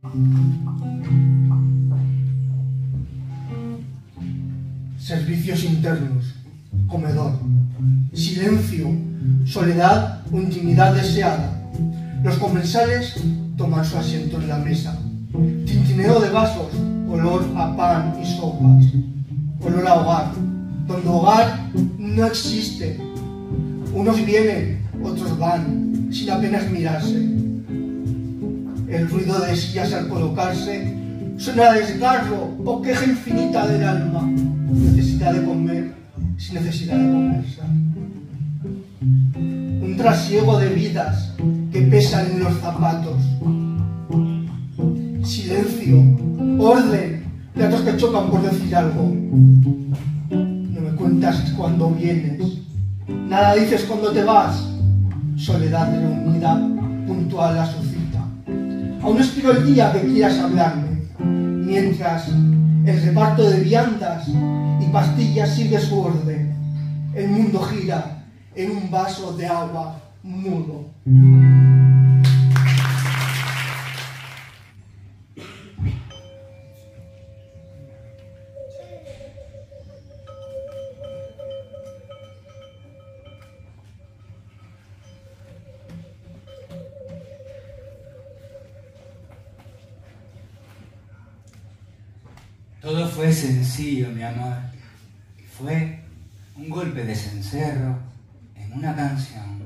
Servicios internos, comedor, silencio, soledad o intimidad deseada. Los comensales toman su asiento en la mesa. Tintineo de vasos, olor a pan y sopas. Olor a hogar, donde hogar no existe. Unos vienen, otros van, sin apenas mirarse. El ruido de sillas al colocarse suena a desgarro o queja infinita del alma. Necesidad de comer sin necesidad de conversar. Un trasiego de vidas que pesan en los zapatos. Silencio, orden, platos que chocan por decir algo. No me cuentas cuando vienes, nada dices cuando te vas. Soledad reunida, puntual a su cita. Aún espero el día que quieras hablarme, mientras el reparto de viandas y pastillas sigue su orden. El mundo gira en un vaso de agua mudo. Todo fue sencillo, mi amor. Fue un golpe de cencerro en una canción.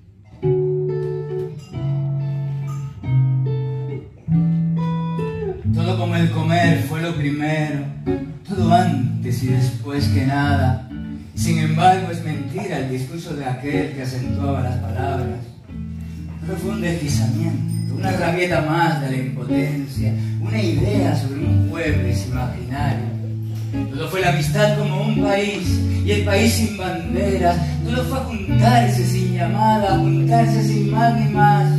Todo como el comer fue lo primero, todo antes y después que nada. Sin embargo, es mentira el discurso de aquel que acentuaba las palabras. Pero fue un deslizamiento, una rabieta más de la impotencia, una idea sobre un jueves imaginario. Todo fue la amistad como un país, y el país sin banderas. Todo fue juntarse sin llamada, juntarse sin más ni más.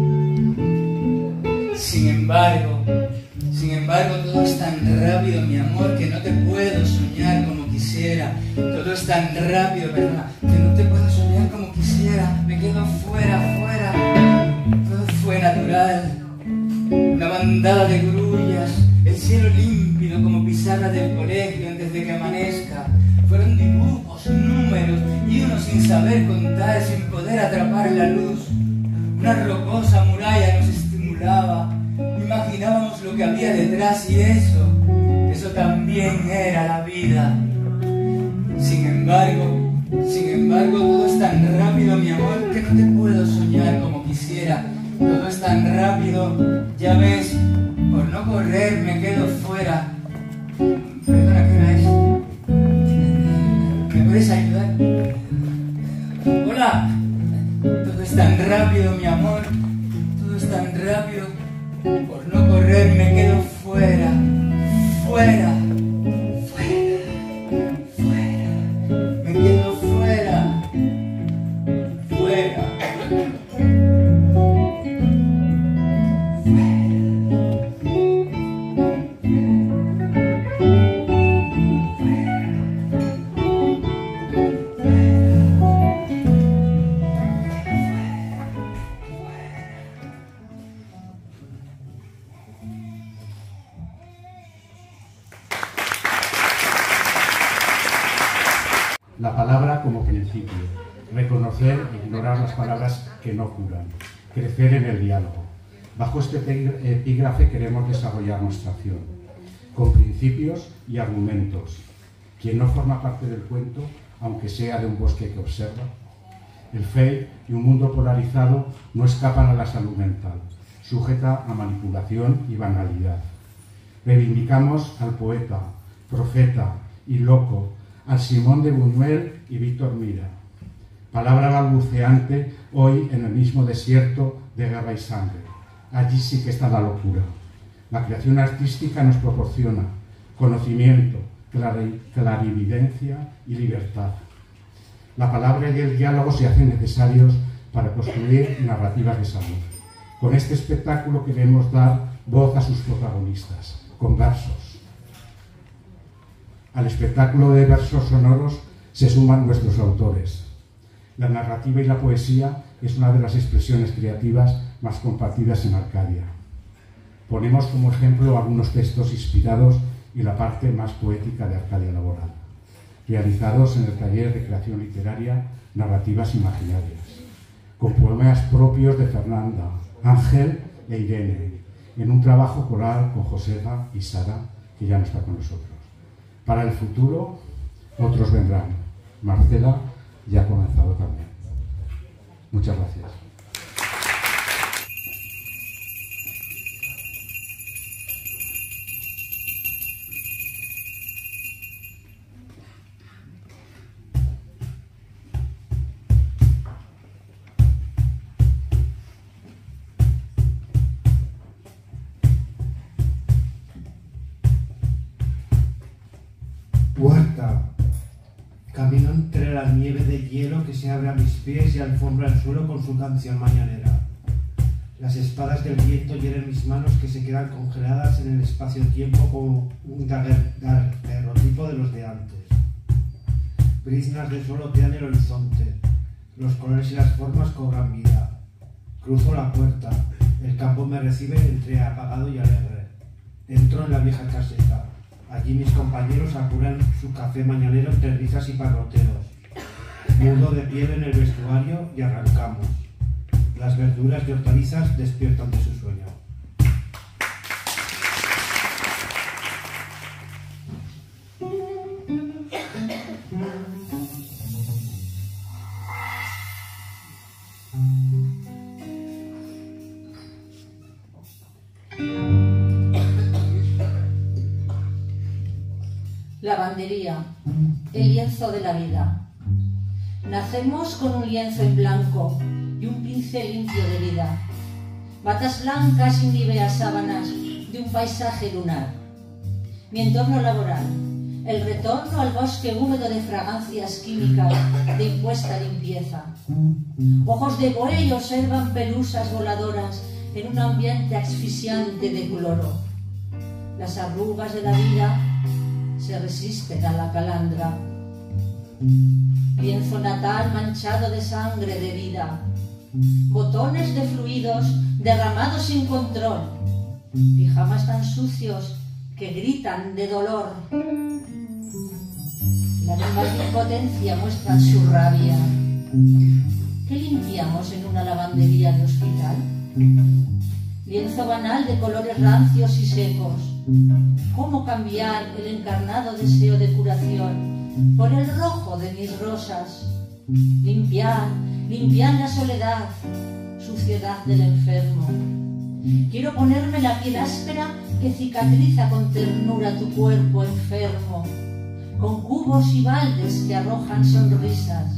Sin embargo, todo es tan rápido, mi amor, que no te puedo soñar como quisiera. Todo es tan rápido, ¿verdad?, que no te puedo soñar como quisiera. Me quedo fuera. Todo fue natural. Una bandada de grullas, el cielo límpido como pizarra del colegio antes de que amanezca. Fueron dibujos, números y uno sin saber contar, sin poder atrapar la luz. Una rocosa muralla nos estimulaba. Imaginábamos lo que había detrás y eso también era la vida. Sin embargo, todo es tan rápido, mi amor, que no te puedo soñar como quisiera. Todo es tan rápido, ya ves, por no correr me quedo fuera. Perdona, ¿qué hora es? ¿Me puedes ayudar? Hola. Todo es tan rápido, mi amor, todo es tan rápido. Por no correr me quedo fuera. Me quedo fuera. La palabra como principio, reconocer e ignorar las palabras que no curan, crecer en el diálogo. Bajo este epígrafe queremos desarrollar nuestra acción, con principios y argumentos. Quien no forma parte del cuento, aunque sea de un bosque que observa. El fake y un mundo polarizado no escapan a la salud mental, sujeta a manipulación y banalidad. Reivindicamos al poeta, profeta y loco, al Simón de Buñuel y Víctor Mira. Palabra balbuceante hoy en el mismo desierto de guerra y sangre. Allí sí que está la locura. La creación artística nos proporciona conocimiento, clarividencia y libertad. La palabra y el diálogo se hacen necesarios para construir narrativas de salud. Con este espectáculo queremos dar voz a sus protagonistas, con versos. Al espectáculo de versos sonoros se suman nuestros autores. La narrativa y la poesía es una de las expresiones creativas más compartidas en Arcadia. Ponemos como ejemplo algunos textos inspirados y la parte más poética de Arcadia Laboral, realizados en el taller de creación literaria Narrativas Imaginarias, con poemas propios de Fernanda, Ángel e Irene, en un trabajo coral con Josefa y Sara, que ya no está con nosotros. Para el futuro, otros vendrán. Marcela ya ha comenzado también. Muchas gracias. Huerta. Camino entre la nieve de hielo que se abre a mis pies y alfombra el suelo con su canción mañanera. Las espadas del viento hieren mis manos que se quedan congeladas en el espacio-tiempo como un daguerrotipo de los de antes. Briznas de sol otean el horizonte. Los colores y las formas cobran vida. Cruzo la puerta. El campo me recibe entre apagado y alegre. Entro en la vieja caseta. Allí mis compañeros apuran su café mañanero entre risas y parroteos. Mudo de piel en el vestuario y arrancamos. Las verduras y hortalizas despiertan de su sueño. Lavandería, el lienzo de la vida. Nacemos con un lienzo en blanco y un pincel limpio de vida. Batas blancas y níveas sábanas de un paisaje lunar. Mi entorno laboral, el retorno al bosque húmedo de fragancias químicas de impuesta limpieza. Ojos de buey observan pelusas voladoras en un ambiente asfixiante de cloro. Las arrugas de la vida se resisten a la calandra. Lienzo natal manchado de sangre de vida. Botones de fluidos derramados sin control. Pijamas tan sucios que gritan de dolor. Lágrimas de impotencia muestran su rabia. ¿Qué limpiamos en una lavandería de hospital? Lienzo banal de colores rancios y secos. ¿Cómo cambiar el encarnado deseo de curación por el rojo de mis rosas? Limpiar la soledad, suciedad del enfermo. Quiero ponerme la piel áspera que cicatriza con ternura tu cuerpo enfermo, con cubos y baldes que arrojan sonrisas.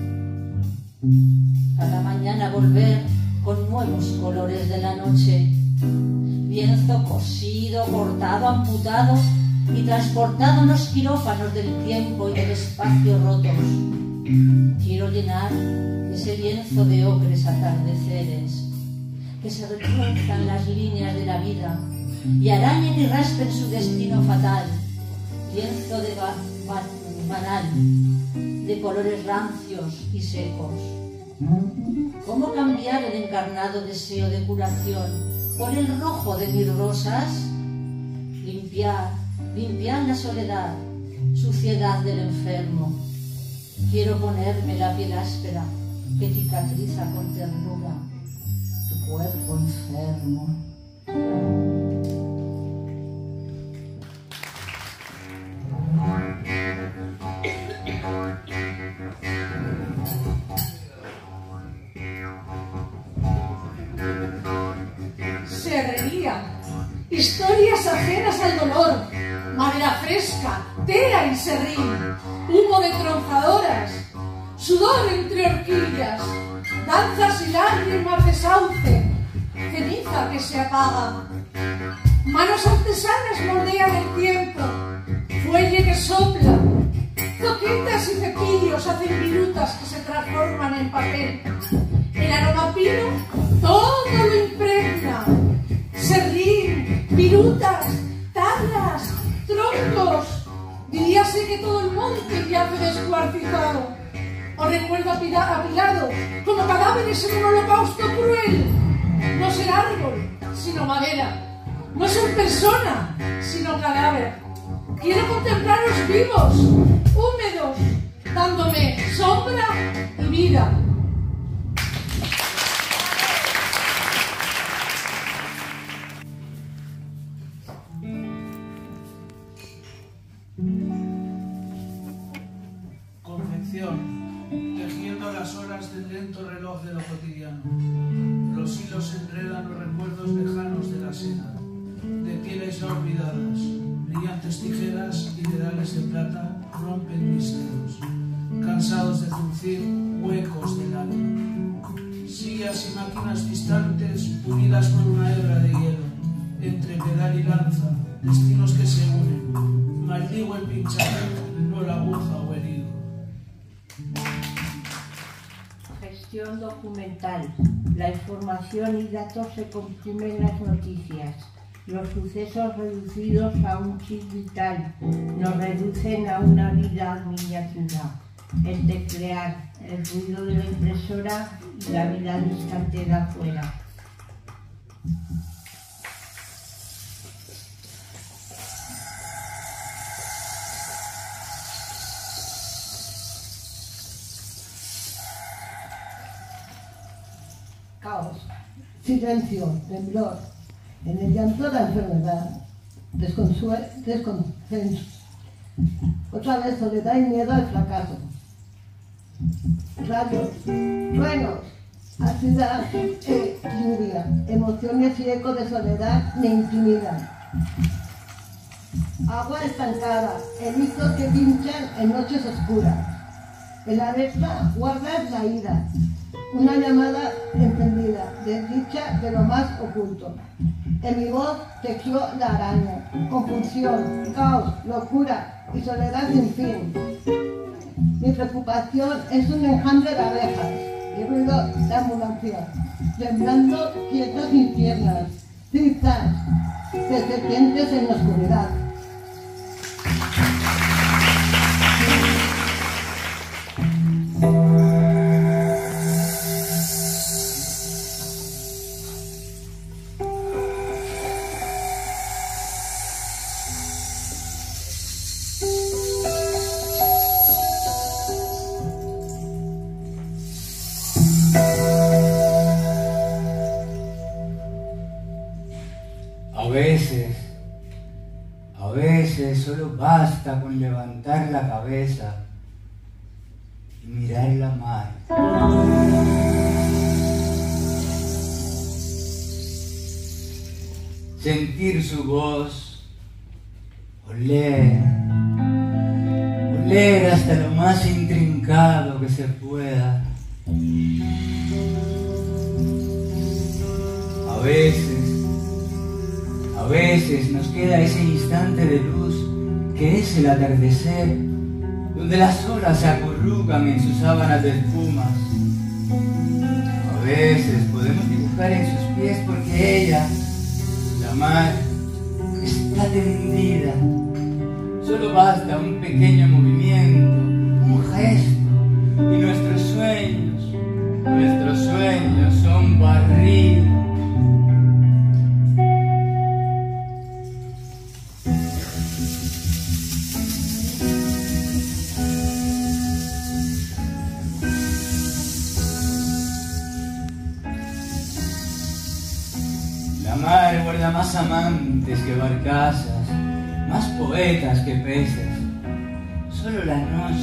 Cada mañana volver con nuevos colores de la noche. Lienzo cosido, cortado, amputado y transportado en los quirófanos del tiempo y del espacio rotos. Quiero llenar ese lienzo de ocres atardeceres, que se retuerzan las líneas de la vida y arañen y raspen su destino fatal. Lienzo de banal, de colores rancios y secos. ¿Cómo cambiar el encarnado deseo de curación por el rojo de mis rosas? Limpiar la soledad, suciedad del enfermo. Quiero ponerme la piel áspera que cicatriza con ternura tu cuerpo enfermo. Serrería, historias ajenas al dolor, madera fresca, tela y serrín, humo de tronzadoras, sudor entre horquillas, danzas y lágrimas de sauce, ceniza que se apaga. Manos artesanas moldean el tiempo, fuelle que sopla, zoquetas y cepillos hacen virutas que se transforman en papel. El aroma pino todo lo impregna. Serrín, virutas, tablas, troncos. Diríase que todo el monte yace descuartizado. Os recuerdo apilado como cadáveres en un holocausto cruel. No ser árbol, sino madera. no ser persona, sino cadáver. Quiero contemplaros vivos, húmedos, dándome sombra y vida. Concepción, tejiendo las horas del lento reloj de lo cotidiano. Los hilos se enredan los recuerdos lejanos de la seda, de pieles ya olvidadas. Brillantes tijeras, ideales de plata, rompen mis dedos, cansados de zurcir huecos del alma. Sillas y máquinas distantes, unidas por una hebra de hielo, entre pedal y lanza, destinos que se unen. Maldigo el pinchazo, no la aguja o el hilo. Gestión documental. La información y datos se comprimen en las noticias. Los sucesos reducidos a un chip vital nos reducen a una vida miniatura. El teclear, el ruido de la impresora y la vida distante de afuera. Caos, silencio, temblor, en el llanto la enfermedad, desconsenso, otra vez soledad y miedo al fracaso, rayos, truenos, ácida lluvia, emociones y eco de soledad me intimidan. Agua estancada, erizos que pinchan en noches oscuras. El alerta guarda la ira, una llamada encendida, desdicha de lo más oculto. En mi voz tejió la araña, confusión, caos, locura y soledad sin fin. Mi preocupación es un enjambre de abejas y ruido de ambulancia, temblando quietos sin piernas, trizas de serpientes en la oscuridad. A veces solo basta con levantar la cabeza y mirar la mar. Sentir su voz, oler hasta lo más intrincado que se pueda. A veces nos queda ese instante de luz que es el atardecer, donde las olas se acurrucan en sus sábanas de espumas. A veces podemos dibujar en sus pies porque ella, la mar, está tendida. Solo basta un pequeño movimiento, un gesto, y nuestros sueños son barridos. La mar guarda más amantes que barcazas, más poetas que peces. Solo la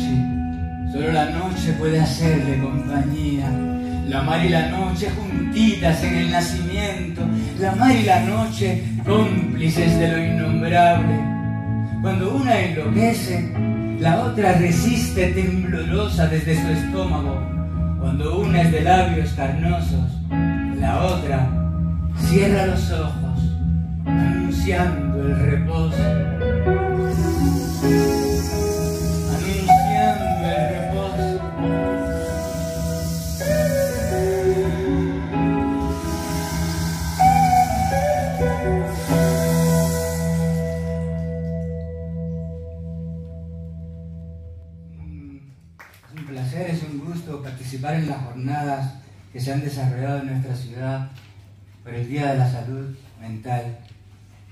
noche puede hacerle compañía. La mar y la noche juntitas en el nacimiento, la mar y la noche cómplices de lo innombrable. Cuando una enloquece, la otra resiste temblorosa desde su estómago. Cuando una es de labios carnosos, la otra cierra los ojos, anunciando el reposo. Anunciando el reposo. Es un placer, es un gusto participar en las jornadas que se han desarrollado en nuestra ciudad por el Día de la Salud Mental.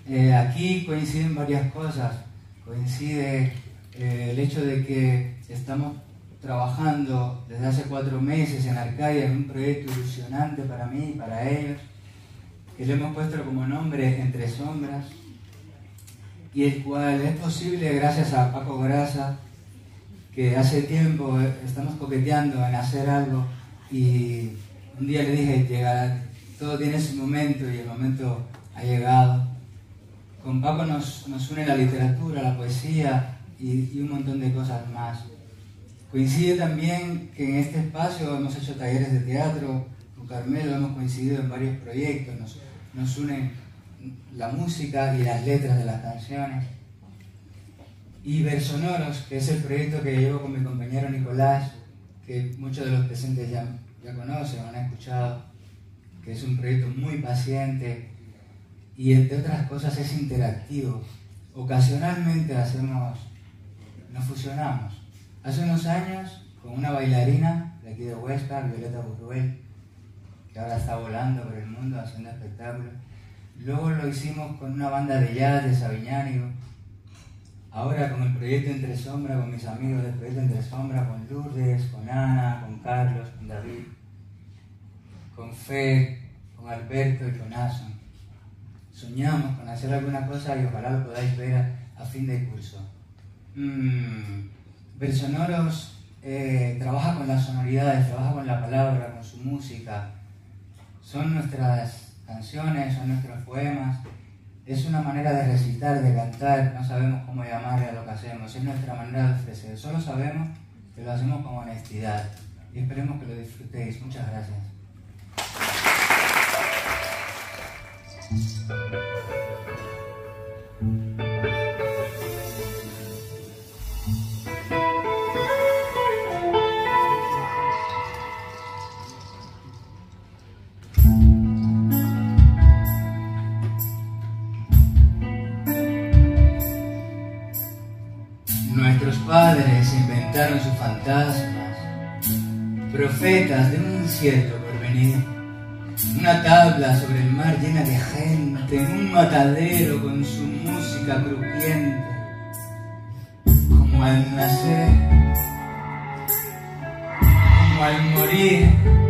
Aquí coinciden varias cosas. Coincide el hecho de que estamos trabajando desde hace 4 meses en Arcadia en un proyecto ilusionante para mí y para ellos, que le hemos puesto como nombre Entre Sombras, y el cual es posible gracias a Paco Grasa, que hace tiempo estamos coqueteando en hacer algo, y un día le dije, llegará, todo tiene su momento, y el momento ha llegado. Con Paco nos une la literatura, la poesía y un montón de cosas más. Coincide también que en este espacio hemos hecho talleres de teatro, con Carmelo hemos coincidido en varios proyectos, nos unen la música y las letras de las canciones. Y Versonoros, que es el proyecto que llevo con mi compañero Nicolás, que muchos de los presentes ya conocen o han escuchado, que es un proyecto muy paciente y entre otras cosas es interactivo. Ocasionalmente nos fusionamos. Hace unos años, con una bailarina de aquí de Huesca, Violeta Burruel, que ahora está volando por el mundo haciendo espectáculos. Luego lo hicimos con una banda de jazz de Sabiñánigo. Ahora con el proyecto Entre Sombras, con mis amigos del proyecto Entre Sombras, con Lourdes, con Ana, con Carlos, con David, con Fer, con Alberto y con Ason. Soñamos con hacer alguna cosa y ojalá lo podáis ver a fin de curso. Versonoros trabaja con las sonoridades, trabaja con la palabra, con su música. Son nuestras canciones, son nuestros poemas. Es una manera de recitar, de cantar, no sabemos cómo llamarle a lo que hacemos. Es nuestra manera de ofrecer. Solo sabemos que lo hacemos con honestidad. Y esperemos que lo disfrutéis. Muchas gracias. Nuestros padres inventaron sus fantasmas, profetas de un incierto porvenir. Una tabla sobre el mar llena de gente, un matadero con su música crujiente. Como al nacer, como al morir.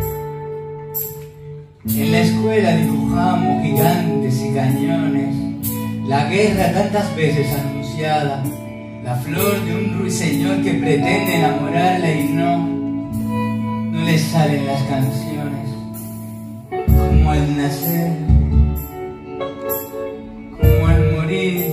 En la escuela dibujamos gigantes y cañones, la guerra tantas veces anunciada, la flor de un ruiseñor que pretende enamorarla y no le salen las canciones. Como al nacer, como al morir,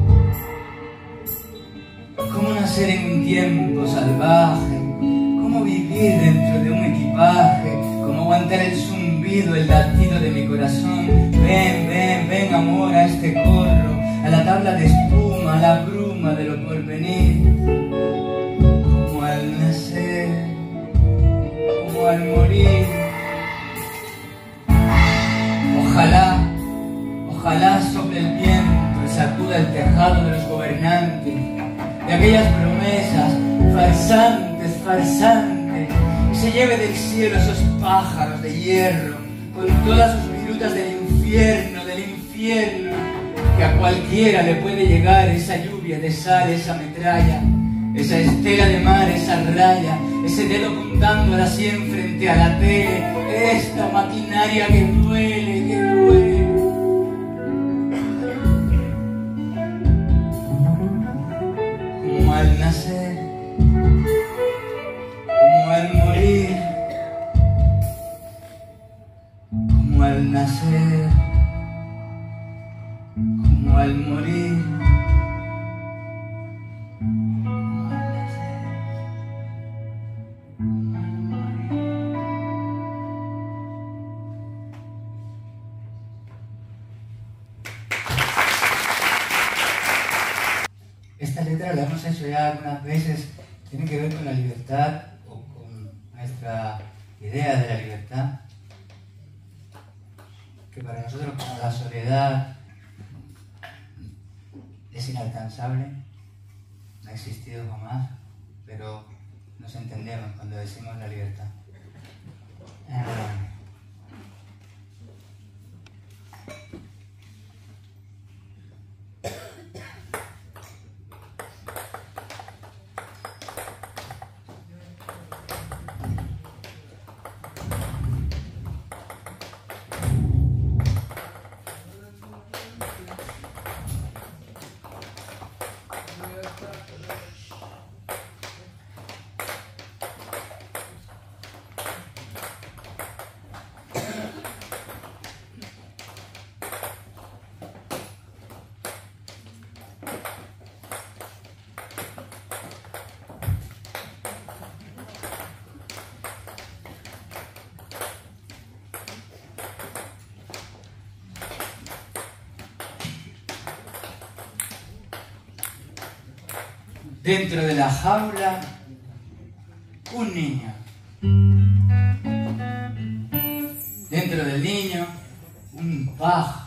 como nacer en un tiempo salvaje, como vivir dentro de un equipaje, como aguantar el zumbido, el latido de mi corazón. Ven, ven, ven amor a este corro, a la tabla de espuma, a la bruma de lo porvenir. Como al nacer, como al morir. Ojalá sople el viento y sacuda el tejado de los gobernantes, de aquellas promesas farsantes, y se lleve del cielo esos pájaros de hierro, con todas sus virutas del infierno, que a cualquiera le puede llegar esa lluvia de sal, esa metralla, esa estela de mar, esa raya, ese dedo apuntando a la sien frente a la tele, esta maquinaria que duele, que duele. Como al nacer, como al morir, como al nacer, como al morir. Esta letra la hemos hecho ya algunas veces, tiene que ver con la libertad o con nuestra idea de la libertad, que para nosotros como la soledad es inalcanzable, no ha existido jamás, pero nos entendemos cuando decimos la libertad. Dentro de la jaula, un niño. Dentro del niño, un pájaro.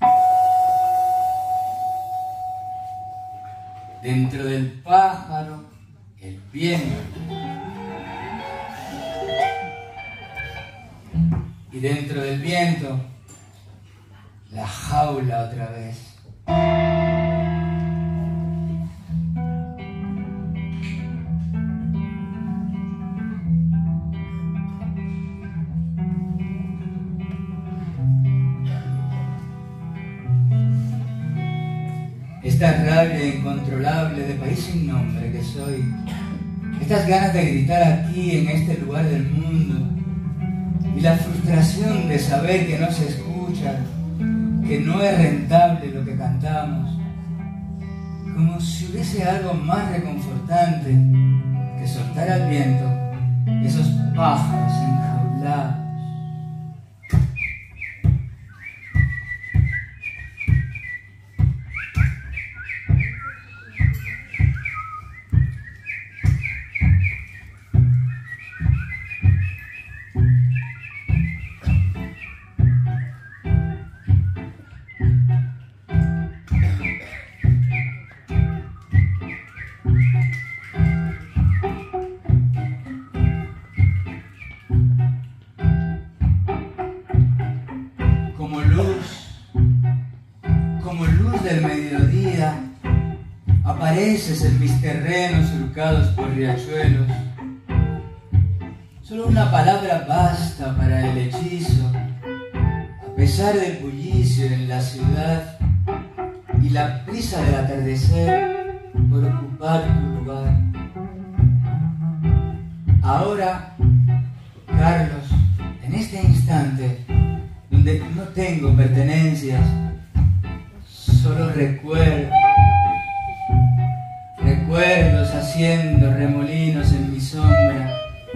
Dentro del pájaro, el viento. Y dentro del viento, la jaula otra vez. Esta rabia incontrolable de país sin nombre que soy, estas ganas de gritar aquí en este lugar del mundo, y la frustración de saber que no se escucha, que no es rentable lo que cantamos, como si hubiese algo más reconfortante que soltar al viento esos pájaros enjaulados. Como luz del mediodía, apareces en mis terrenos surcados por riachuelos. Solo una palabra basta para el hechizo, a pesar del bullicio en la ciudad y la prisa del atardecer por ocupar tu lugar. Ahora, Carlos, en este instante, donde no tengo pertenencias, solo recuerdos haciendo remolinos en mi sombra.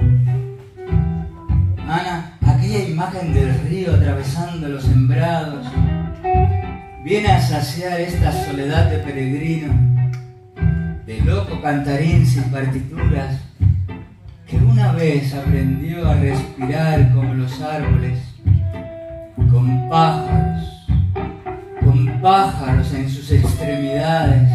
Ana, aquella imagen del río atravesando los sembrados, viene a saciar esta soledad de peregrino, de loco cantarín sin partituras, que una vez aprendió a respirar como los árboles, con pájaros en sus extremidades.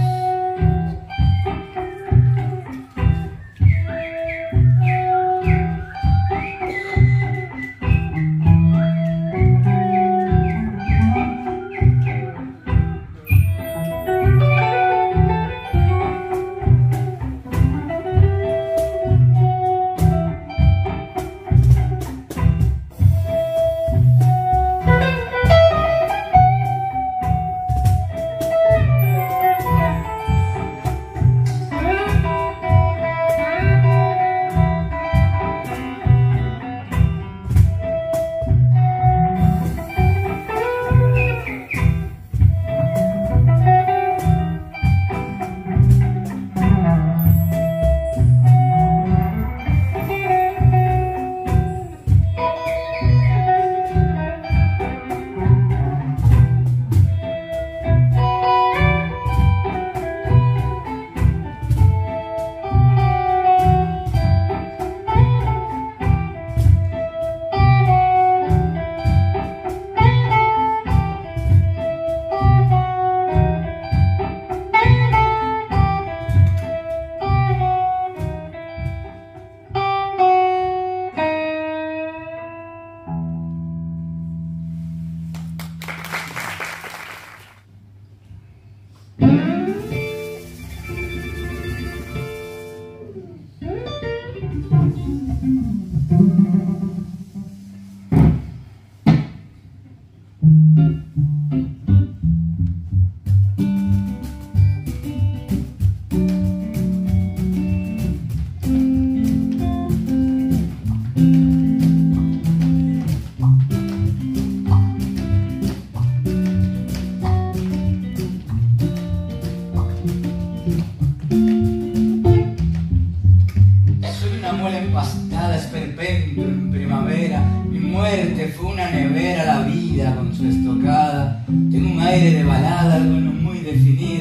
Empastada, esperpento en primavera. Mi muerte fue una nevera, la vida con su estocada. Tengo un aire de balada, algo no muy definido,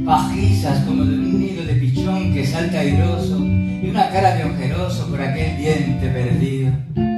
pajizas como de un nido de pichón que salta airoso y una cara de ojeroso por aquel diente perdido.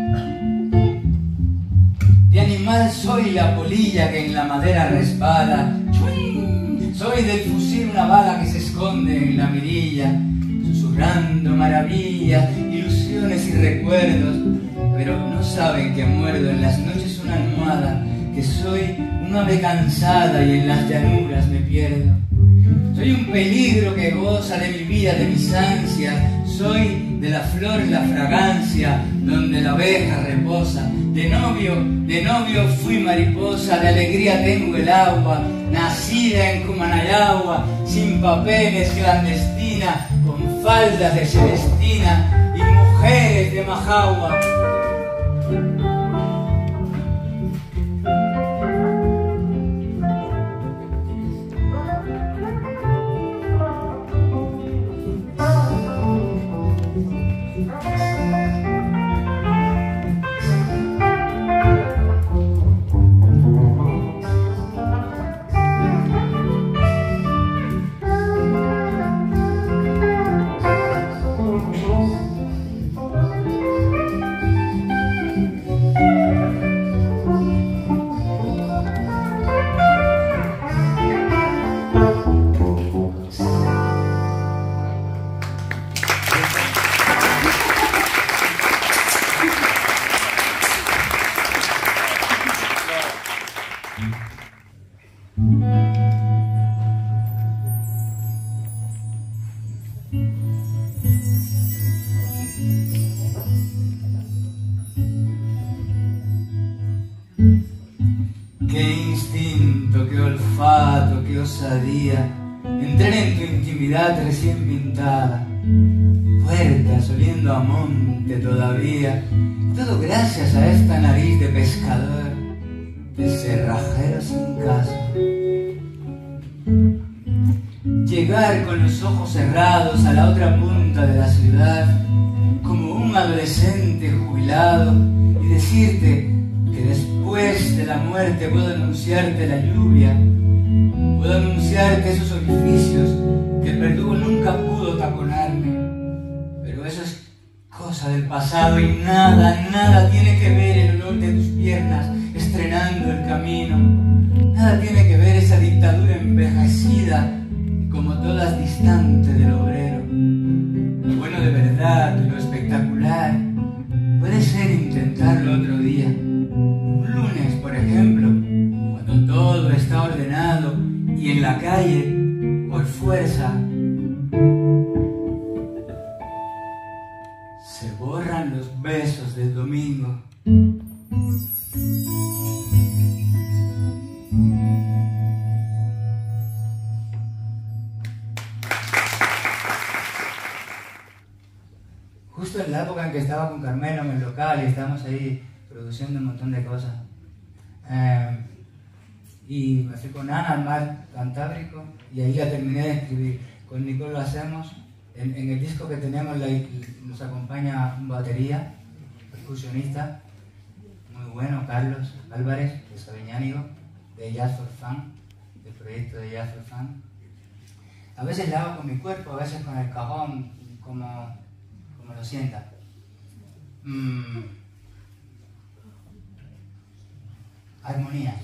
De animal soy la polilla que en la madera resbala. ¡Chuin! Soy del fusil una bala que se esconde en la mirilla, susurrando maravillas, ilusiones y recuerdos, pero no saben que muerdo en las noches una almohada, que soy un ave cansada y en las llanuras me pierdo. Soy un peligro que goza de mi vida, de mis ansias. Soy de la flor la fragancia, donde la oveja reposa. De novio fui mariposa, de alegría tengo el agua. Nacida en Cumanayagua, sin papeles, clandestina, con faldas de Celestina y mujeres de Majagua. Qué instinto, qué olfato, qué osadía, entrar en tu intimidad recién pintada, puertas oliendo a monte todavía, todo gracias a esta nariz de pescador, de cerrajero sin casa. Llegar con los ojos cerrados a la otra punta de la ciudad, como un adolescente jubilado, y decirte que después de la muerte puedo anunciarte la lluvia, puedo anunciarte esos orificios que el verdugo nunca pudo taponarme, pero eso es cosa del pasado y nada tiene que ver el olor de tus piernas estrenando el camino, nada tiene que ver esa dictadura envejecida y como todas distante del obrero. Lo bueno de verdad, lo espectacular, puede ser intentarlo otro día. Un lunes, por ejemplo, cuando todo está ordenado y en la calle, por fuerza, se borran los besos del domingo. Justo en la época en que estaba con Carmelo en el local y estábamos ahí produciendo un montón de cosas. Y me fui con Ana al mar Cantábrico y ahí la terminé de escribir. Con Nicole lo hacemos. En el disco que tenemos nos acompaña un batería, percusionista, muy bueno, Carlos Álvarez, de Sabiñánigo, de Jazz for Fun, del proyecto de Jazz for Fun. A veces la hago con mi cuerpo, a veces con el cajón, como lo sienta. Armonías.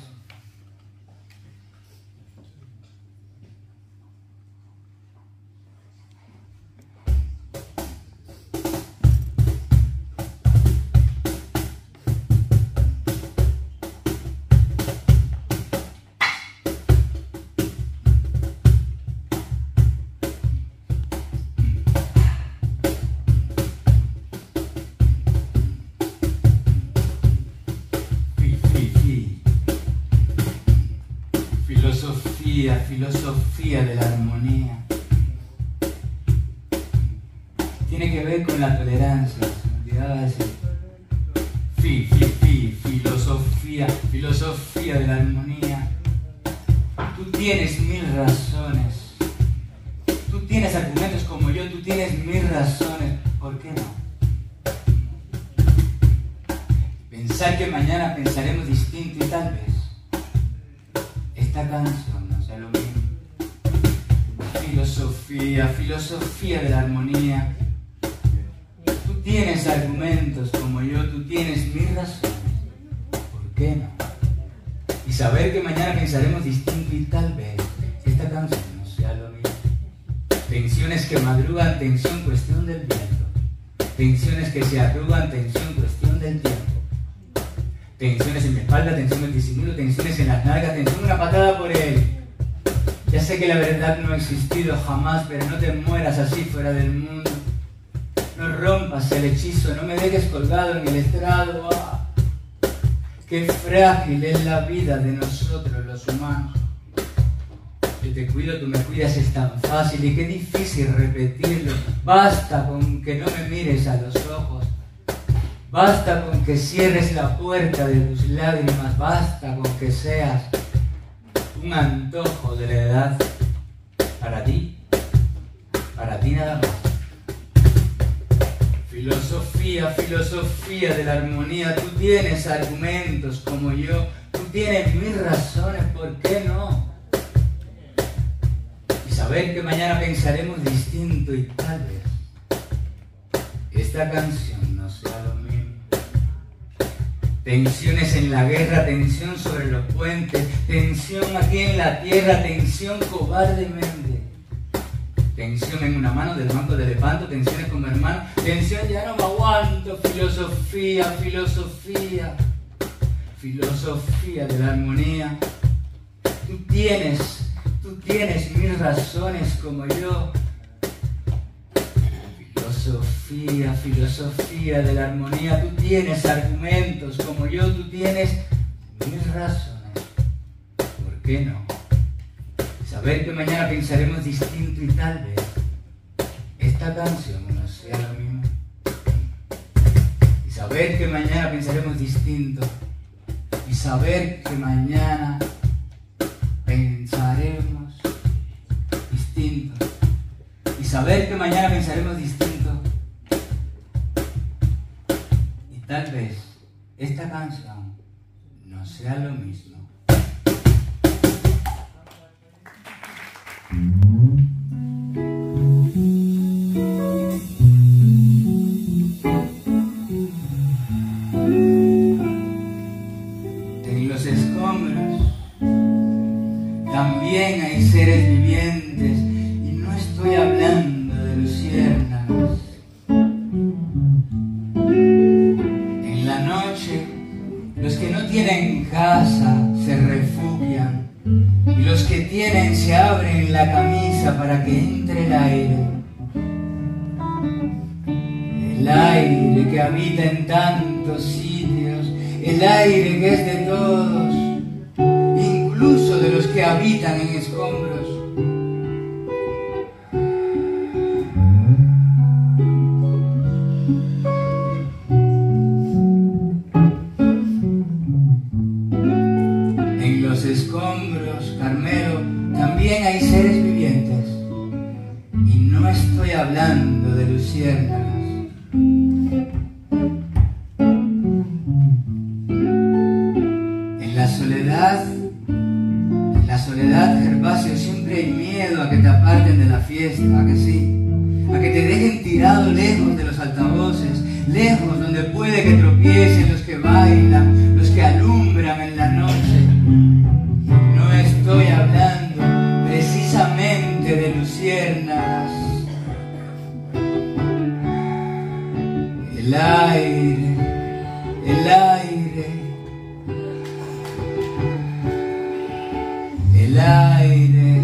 Filosofía de la armonía. Tiene que ver con la tolerancia. Se me olvidaba decir. Filosofía de la armonía. Tú tienes 1000 razones. Tú tienes argumentos como yo. Tú tienes 1000 razones. ¿Por qué no? Pensar que mañana pensaremos distinto y tal vez esta canción no sea lo mismo. Filosofía, filosofía de la armonía. Tú tienes argumentos como yo, tú tienes mis razones. ¿Por qué no? Y saber que mañana pensaremos distinto y tal vez esta canción no sea lo mismo. Tensiones que madrugan, tensión, cuestión del viento. Tensiones que se arrugan, tensión, cuestión del tiempo. Tensiones en mi espalda, tensión en el disimulo, tensiones en las nalgas, tensión una patada por él. Ya sé que la verdad no ha existido jamás, pero no te mueras así fuera del mundo. No rompas el hechizo, no me dejes colgado en el estrado. ¡Ah! Qué frágil es la vida de nosotros los humanos. Yo te cuido, tú me cuidas, es tan fácil y qué difícil repetirlo. Basta con que no me mires a los ojos. Basta con que cierres la puerta de tus lágrimas. Basta con que seas un antojo de la edad. Para ti nada más. Filosofía, filosofía de la armonía. Tú tienes argumentos como yo. Tú tienes mis razones, ¿por qué no? Y saber que mañana pensaremos distinto y tal vez esta canción no sea lo mismo. Tensiones en la guerra, tensión sobre los puentes, tensión aquí en la tierra, tensión cobardemente. Tensión en una mano del banco de Lepanto, tensiones con mi hermano, tensión ya no me aguanto. Filosofía, filosofía, filosofía de la armonía. Tú tienes mis razones como yo. Filosofía, filosofía de la armonía. Tú tienes argumentos como yo, tú tienes mis razones. ¿Por qué no? Saber que mañana pensaremos distinto y tal vez esta canción no sea lo mismo. Y saber que mañana pensaremos distinto. Y saber que mañana pensaremos distinto. Y saber que mañana pensaremos distinto. Y tal vez esta canción no sea lo mismo. En los escombros también hay seres vivientes. No estoy hablando de luciérnagas. En la noche, los que no tienen casa se refugian y los que tienen se abren la camisa para que entre el aire. El aire que habita en tantos sitios, el aire que es de todos, incluso de los que habitan en escombros. Escombros, Carmelo, también hay seres vivientes. Y no estoy hablando de luciérnagas. En la soledad, Gervasio, siempre hay miedo a que te aparten de la fiesta, ¿a que sí? A que te dejen tirado lejos de los altavoces, lejos donde puede que tropiecen los que bailan, los que alumbran en la noche. No estoy hablando precisamente de luciérnagas. El aire, el aire, el aire.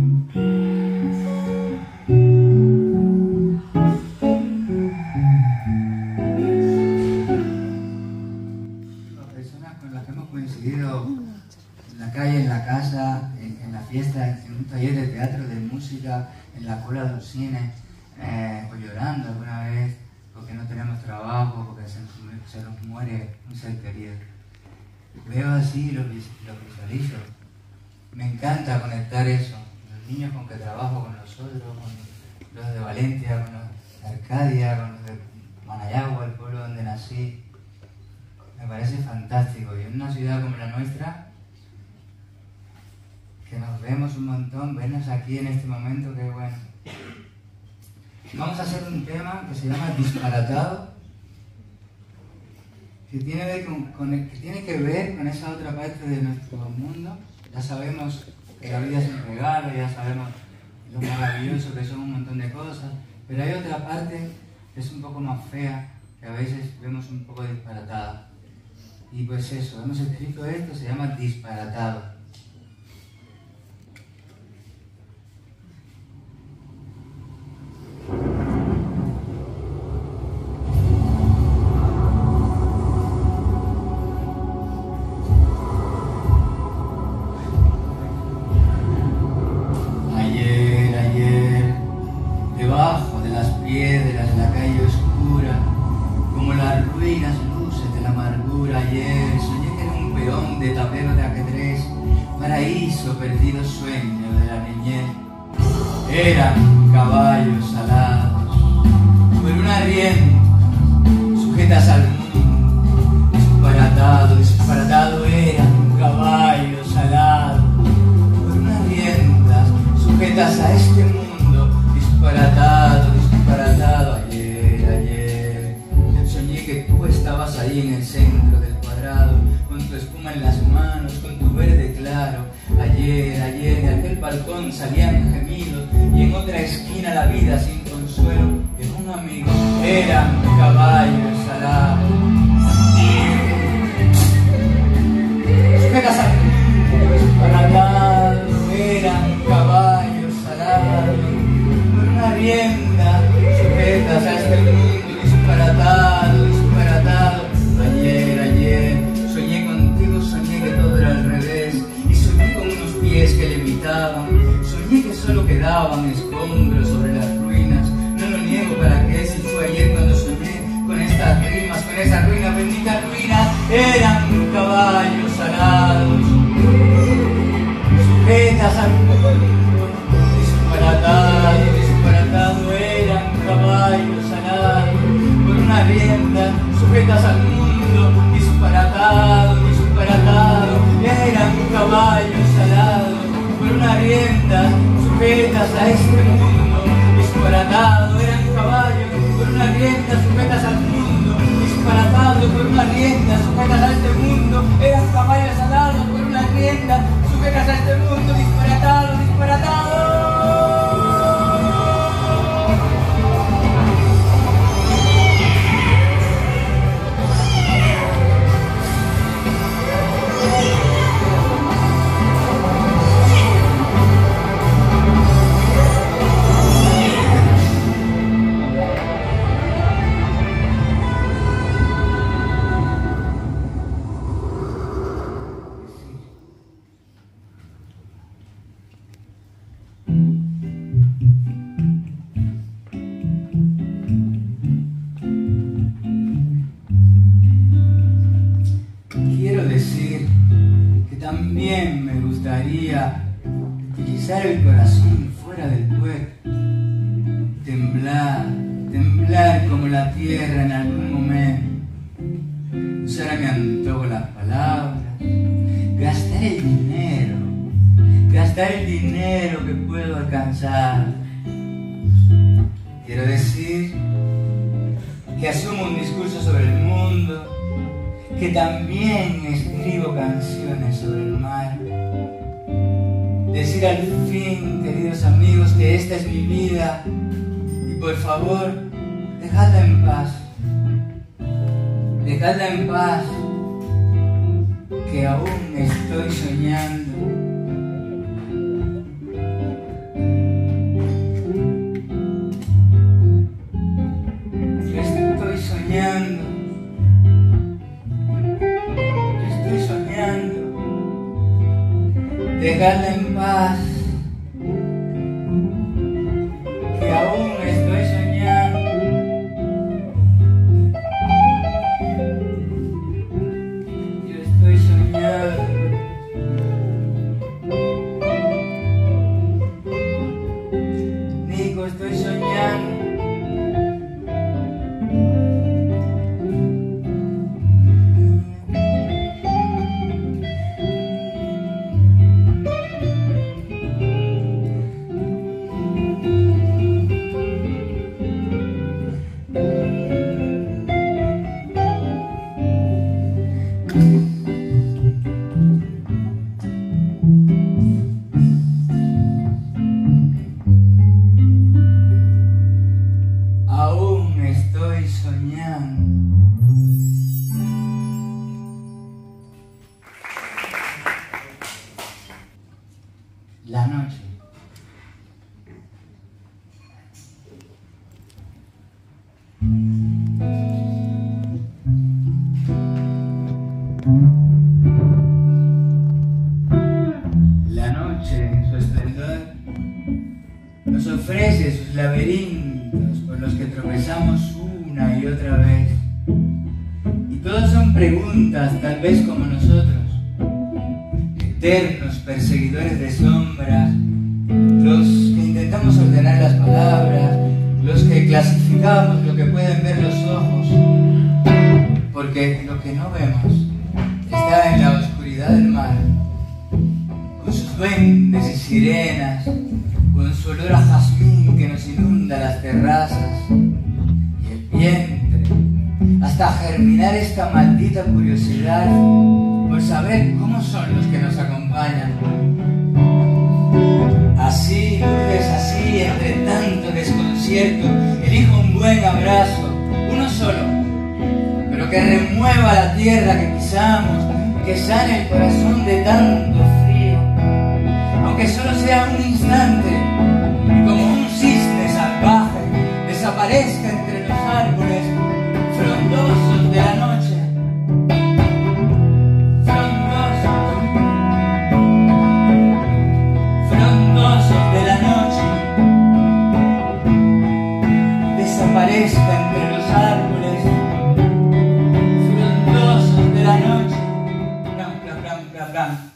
Las personas con las que hemos coincidido en la calle, en la casa, en la fiesta, en un taller de teatro, de música, en la cola de los cines, o llorando alguna vez porque no tenemos trabajo, porque se nos muere un ser querido. Veo así, lo visualizo. Me encanta conectar eso. Los niños con que trabajo, con nosotros, con los de Valencia, con los de Arcadia, con los de Manayagua, el pueblo donde nací. Me parece fantástico. Y en una ciudad como la nuestra, que nos vemos un montón, vernos aquí en este momento, qué bueno. Vamos a hacer un tema que se llama Disparatado, que tiene que ver con esa otra parte de nuestro mundo. Ya sabemos que la vida es un regalo, ya sabemos lo maravilloso que son un montón de cosas, pero hay otra parte que es un poco más fea, que a veces vemos un poco disparatada. Y pues eso, hemos escrito esto, se llama Disparatado. Ayer, debajo de las piedras de la calle oscura, como las ruinas luces de la amargura, ayer soñé que era un peón de tablero de ajedrez, paraíso perdido sueño de la niñez. Eran caballos alados por una rienda, sujetas al mundo, disparatado eran caballos alados por una rienda, sujetas a este mundo, disparatado. Ayer, soñé que tú estabas ahí en el centro del cuadrado, con tu espuma en las manos, con tu verde claro. Ayer, de aquel balcón salían gemidos, y en otra esquina la vida sin consuelo de un amigo. Eran caballos alados, sujetas al mundo, disparatado, eran caballos alados por una rienda, sujetas a este mundo, disparatado. Ayer, soñé contigo, soñé que todo era al revés, y soñé con unos pies que levitaban, soñé que solo quedaban escombros sobre las ruinas. No lo niego, ¿para qué? Si fue ayer cuando soñé con estas rimas, con esas ruinas, benditas ruinas. Eran caballos alados, sujetas al mundo, disparatado, eran caballos alados por una rienda, sujetas al mundo, disparatado, eran caballos alados por una rienda, sujetas a este mundo, disparatado, eran caballos por una rienda, sujetas al mundo, disparatado, por una rienda, sujetas a este mundo, eran caballos alados por una rienda, sujetas a este mundo, disparatado. Quiero decir que también me gustaría utilizar el corazón fuera del cuerpo, temblar como la tierra en algún momento, usar a mi antojo las palabras, gastar el dinero que puedo alcanzar. Quiero decir que asumo un discurso sobre el mundo, que también escribo canciones sobre el mar. Decir al fin, queridos amigos, que esta es mi vida y por favor, dejadla en paz. Dejadla en paz, que aún estoy soñando. Yo estoy soñando. Dejadla en paz, que aún estoy soñando. Yo estoy soñando. Nico, estoy soñando. la noche. La noche, en su esplendor, nos ofrece sus laberintos por los que tropezamos una y otra vez. Y todos son preguntas, tal vez como nosotros, eternos perseguidores de sombras, los que intentamos ordenar las palabras, los que clasificamos lo que pueden ver los ojos, porque lo que no vemos está en la oscuridad del mar, con sus duendes y sirenas, con su olor a jazmín que nos inunda las terrazas y el vientre, hasta germinar esta maldita curiosidad por saber cómo son los que nos acompañan. Así, Lourdes, así, entre tanto desconcierto, elijo un buen abrazo, uno solo, pero que remueva la tierra que pisamos, que sane el corazón de tanto frío, aunque solo sea un instante, y como un cisne salvaje desaparezca entre los árboles frondosos de la noche. Frondosos de la noche, desaparezca entre los árboles frondosos de la noche. Bram, bram, bram, bram, bram.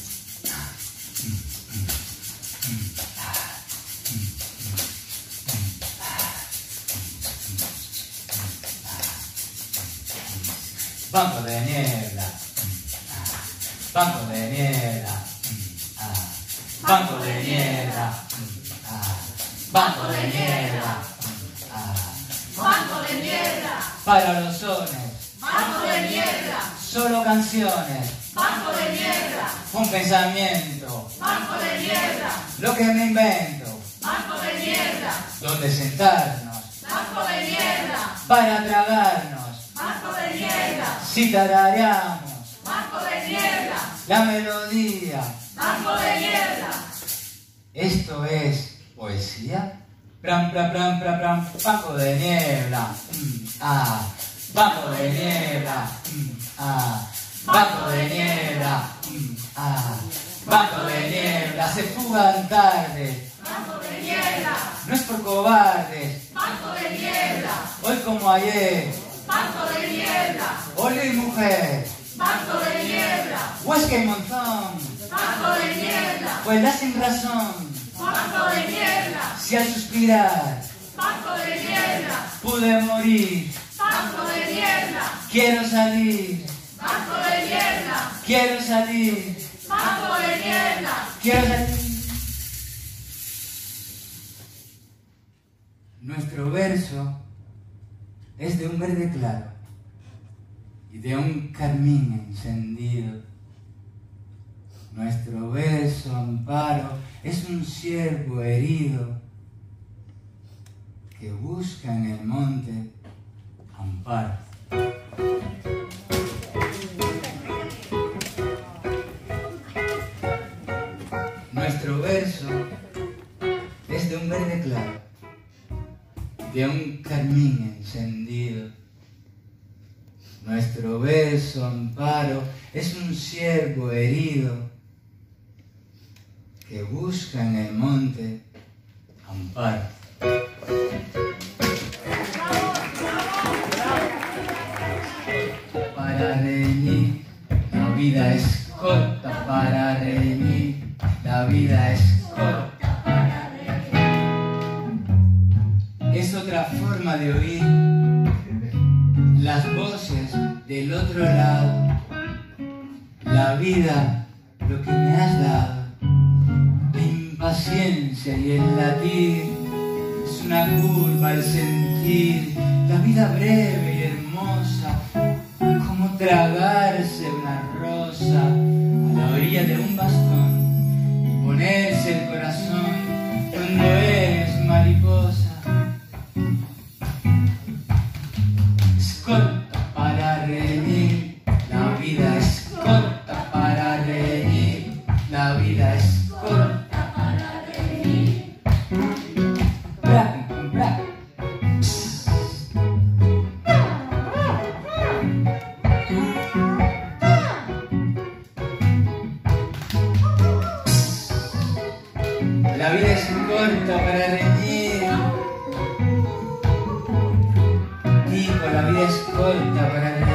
Banco de niebla, banco de niebla, banco de niebla, banco de niebla, Banco de niebla, para los sones, banco de niebla, solo canciones, banco de niebla, un pensamiento, banco de niebla, lo que me invento, banco de niebla, donde sentarnos, banco de niebla, para tragarnos, banco de niebla, si tarareamos, banco de niebla, la melodía. banco de niebla. Esto es poesía. Pram, pram, pram, pram, pram, banco de niebla. Banco de niebla. Banco de niebla. Banco de niebla. Se fugan tardes. Banco de niebla, No es por cobardes. banco de niebla, Hoy como ayer. banco de niebla, Ole y mujer. banco de niebla, Huesca y Monzón. banco de niebla, Vuelta sin razón. banco de niebla, Si al suspirar banco de niebla, pude morir. banco de niebla, Quiero salir. banco de niebla, Quiero salir. banco de niebla. Quiero salir. Nuestro verso es de un verde claro y de un carmín encendido. Nuestro verso, amparo, es un ciervo herido que busca en el monte amparo. Nuestro verso es de un verde claro, de un carmín encendido. Nuestro verso, amparo, es un ciervo herido que busca en el monte amparo. Para reñir, la vida es corta para reñir, la vida es corta para reñir. Es otra forma de oír las voces del otro lado. La vida, lo que me has dado, la impaciencia y el latir, es una curva al sentir la vida breve y hermosa, como tragarse una rosa a la orilla de un bastón y ponerse el corazón cuando eres mariposa. Es corta para reñir, la vida es corta para reñir, la vida es corta La vida es corta para reñir. Tipo, la vida es corta para reñir.